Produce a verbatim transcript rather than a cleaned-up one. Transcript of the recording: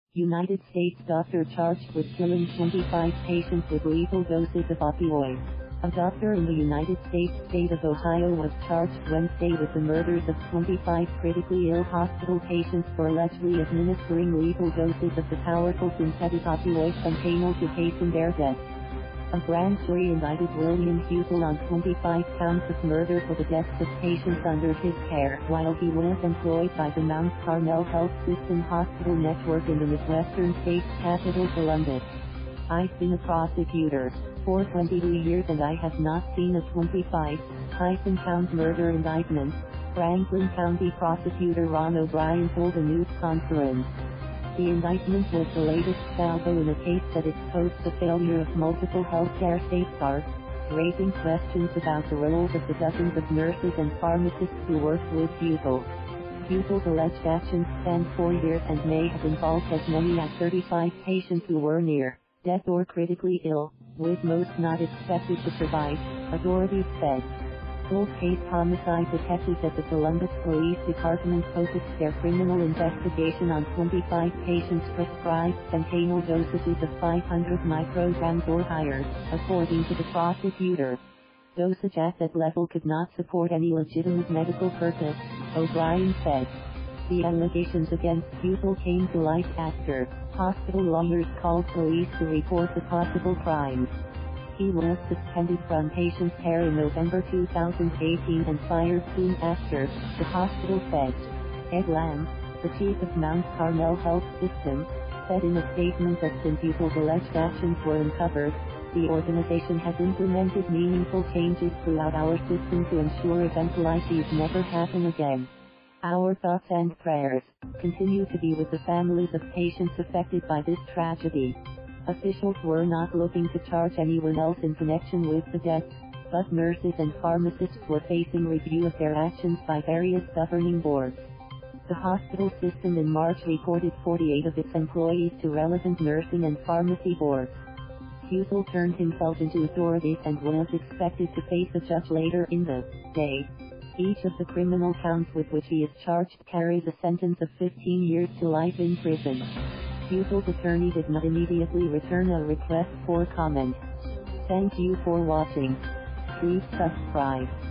United States doctor charged with killing twenty-five patients with lethal doses of opioids. A doctor in the United States state of Ohio was charged Wednesday with the murders of twenty-five critically ill hospital patients for allegedly administering lethal doses of the powerful synthetic opioid fentanyl to hasten their death. A grand jury indicted William Husel on twenty-five counts of murder for the deaths of patients under his care while he was employed by the Mount Carmel Health System Hospital Network in the Midwestern state's capital, Columbus. I've been a prosecutor for twenty-two years and I have not seen a twenty-five count murder indictment, Franklin County Prosecutor Ron O'Brien told a news conference. The indictment was the latest salvo in a case that exposed the failure of multiple healthcare safeguards, raising questions about the roles of the dozens of nurses and pharmacists who worked with Husel. Husel's alleged actions span four years and may have involved as many as thirty-five patients who were near death or critically ill, with most not expected to survive, authorities said. Cold case homicide detectives at the Columbus Police Department focused their criminal investigation on twenty-five patients prescribed fentanyl dosages of five hundred micrograms or higher, according to the prosecutor. Dosage at that level could not support any legitimate medical purpose, O'Brien said. The allegations against Husel came to light after hospital lawyers called police to report the possible crimes. He was suspended from patient care in November two thousand eighteen and fired soon after, the hospital said. Ed Lamb, the chief of Mount Carmel Health System, said in a statement that since Husel's alleged actions were uncovered, the organization has implemented meaningful changes throughout our system to ensure events like these never happen again. Our thoughts and prayers continue to be with the families of patients affected by this tragedy. Officials were not looking to charge anyone else in connection with the deaths, but nurses and pharmacists were facing review of their actions by various governing boards. The hospital system in March reported forty-eight of its employees to relevant nursing and pharmacy boards. Husel turned himself into authorities and was expected to face a judge later in the day. Each of the criminal counts with which he is charged carries a sentence of fifteen years to life in prison. Husel's attorney did not immediately return a request for comment. Thank you for watching. Please subscribe.